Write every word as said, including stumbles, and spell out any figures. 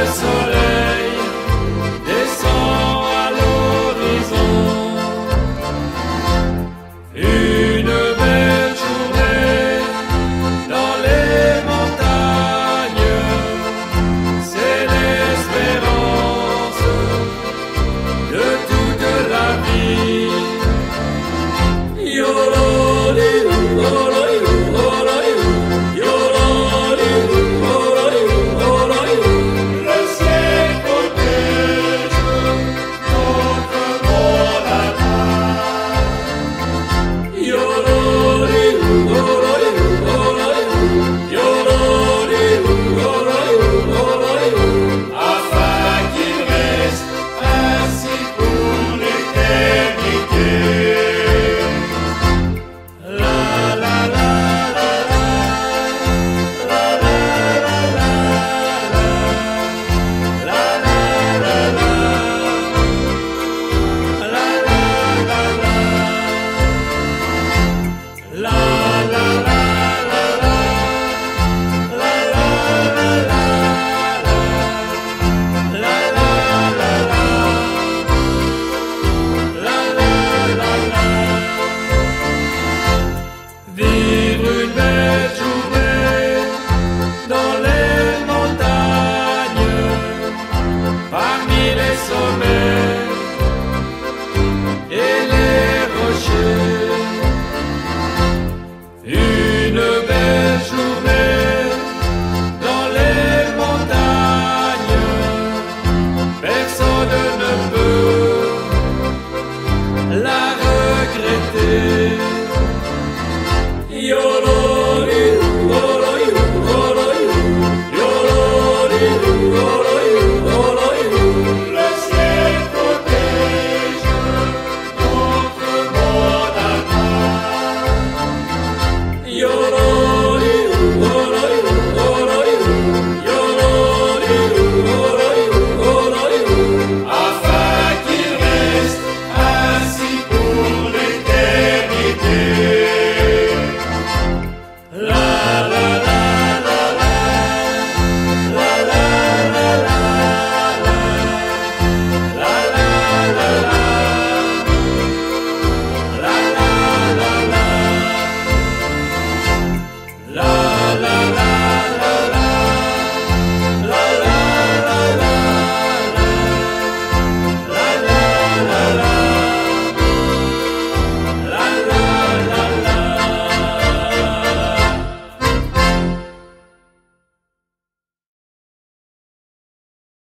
soleil descend à l'horizon. Une belle journée dans les montagnes, c'est l'espérance de toute la vie. Yololilou, yololilou, yololilou, yololilou, yololilou, yololilou. Le ciel protège notre monde à terre. Yololilou, yololilou, yololilou, yololilou, yololilou, yololilou. Afin qu'il reste ainsi pour l'éternité. Vivre une belle journée dans les montagnes, parmi les sommets et les rochers. Une belle journée dans les montagnes, personne ne peut la regretter. Yololilou, yololilou, yololilou, yololilou, yololilou.